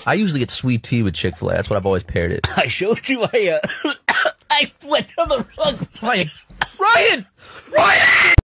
I usually get sweet tea with Chick-fil-A. That's what I've always paired it. I showed you. I went to the wrong. Ryan! Ryan! Ryan!